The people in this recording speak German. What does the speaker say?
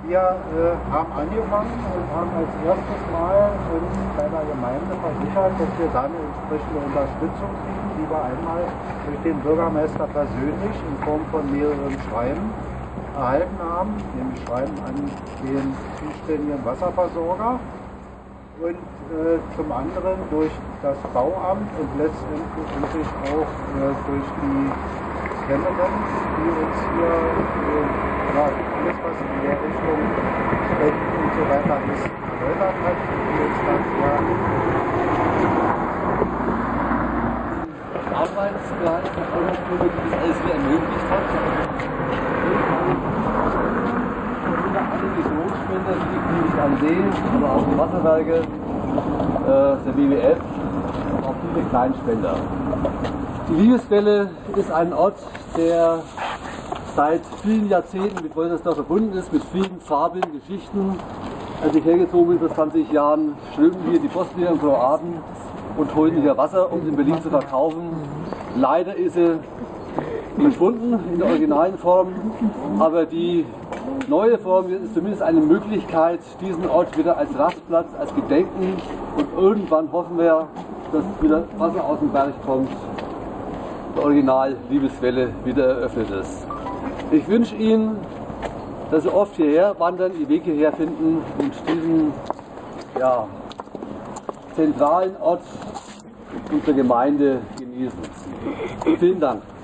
Wir haben angefangen und haben als erstes Mal uns bei der Gemeinde versichert, dass wir da eine entsprechende Unterstützung kriegen, die wir einmal durch den Bürgermeister persönlich in Form von mehreren Schreiben erhalten haben, nämlich Schreiben an den zuständigen Wasserversorger und zum anderen durch das Bauamt und letztendlich auch durch die Kämmerin, die uns hier alles, was in der Richtung Spenden und so weiter ist, erläutert hat, die uns dann Arbeitsbereich der Förderstelle, die das alles wieder ermöglicht hat. Alle die Großspender, die nicht am See, aber auch die Wasserwerke, der WWF, auch viele Kleinspender. Die Liebeswelle ist ein Ort, der seit vielen Jahrzehnten mit Woltersdorf verbunden ist, mit vielen farbigen Geschichten. Als ich hergezogen bin vor 20 Jahren, strömten hier die Bosnier und Kroaten und holten hier Wasser, um es in Berlin zu verkaufen. Leider ist sie verschwunden in der originalen Form, aber die neue Form ist zumindest eine Möglichkeit, diesen Ort wieder als Rastplatz, als Gedenken, und irgendwann hoffen wir, dass wieder Wasser aus dem Berg kommt, die Original Liebeswelle wieder eröffnet ist. Ich wünsche Ihnen, dass Sie oft hierher wandern, Ihren Weg hierher finden und diesen zentralen Ort unserer Gemeinde genießen. Vielen Dank.